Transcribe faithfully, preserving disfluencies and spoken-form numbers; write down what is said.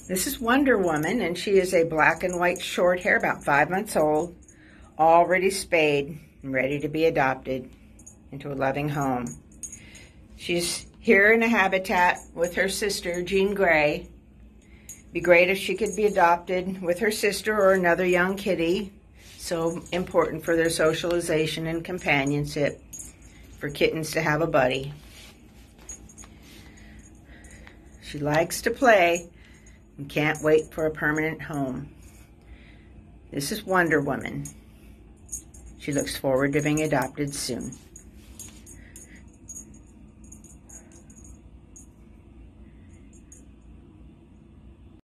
This is Wonder Woman, and she is a black and white short hair, about five months old, already spayed and ready to be adopted into a loving home. She's here in a habitat with her sister, Jean Gray. Be great if she could be adopted with her sister or another young kitty. So important for their socialization and companionship, for kittens to have a buddy. She likes to play and can't wait for a permanent home. This is Wonder Woman. She looks forward to being adopted soon.